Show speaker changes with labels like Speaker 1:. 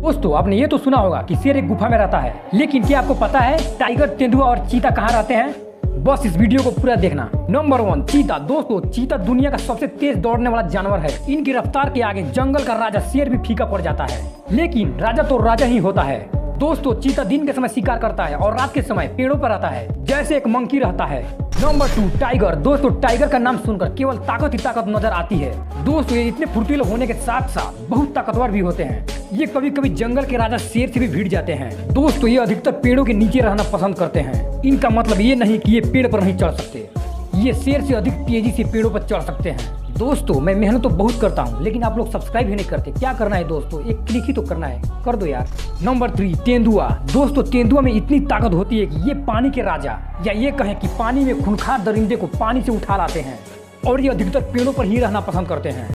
Speaker 1: दोस्तों आपने ये तो सुना होगा कि शेर एक गुफा में रहता है, लेकिन क्या आपको पता है टाइगर, तेंदुआ और चीता कहाँ रहते हैं? बस इस वीडियो को पूरा देखना। नंबर 1, चीता। दोस्तों चीता दुनिया का सबसे तेज दौड़ने वाला जानवर है। इनकी रफ्तार के आगे जंगल का राजा शेर भी फीका पड़ जाता है, लेकिन राजा तो राजा ही होता है। दोस्तों चीता दिन के समय शिकार करता है और रात के समय पेड़ों पर रहता है, जैसे एक मंकी रहता है। Number 2, tiger. दोस्तों टाइगर का नाम सुनकर केवल ताकत ही ताकत नजर आती है। दोस्तों ये इतने फुर्तीले होने के साथ साथ बहुत ताकतवर भी होते हैं। ये कभी कभी जंगल के राजा शेर से भी भिड़ जाते हैं। दोस्तों ये अधिकतर पेड़ों के नीचे रहना पसंद करते हैं। इनका मतलब ये नहीं कि ये पेड़ पर नहीं चढ़ सकते, ये शेर से अधिक तेजी से पेड़ों पर चढ़ सकते हैं। दोस्तों मैं मेहनत तो बहुत करता हूँ, लेकिन आप लोग सब्सक्राइब ही नहीं करते। क्या करना है दोस्तों, एक क्लिक ही तो करना है, कर दो यार। नंबर 3, तेंदुआ। दोस्तों तेंदुआ में इतनी ताकत होती है कि ये पानी के राजा, या ये कहें कि पानी में खूंखार दरिंदे को पानी से उठा लाते हैं, और ये अधिकतर पेड़ों पर ही रहना पसंद करते हैं।